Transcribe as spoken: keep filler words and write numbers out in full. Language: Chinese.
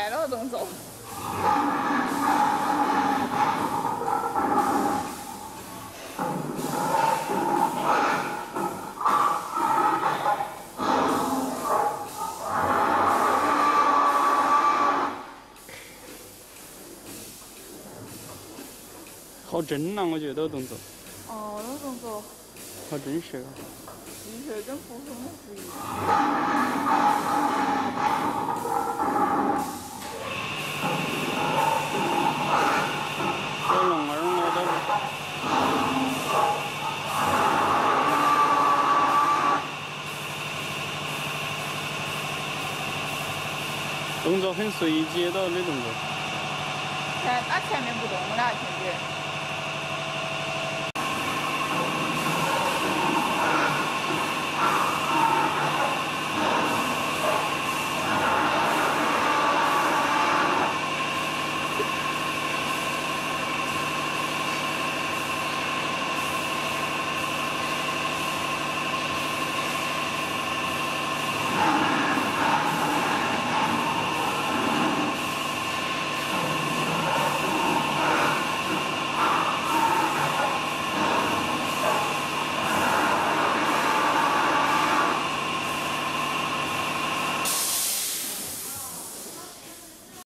来了动作。 好真呐、啊，我觉得这个动作。 哦，这个动作。 好真实啊。 的确跟普通的不一样。 小龙儿摸到了。动作很随机的那动作。 前，它前面不动了，前边。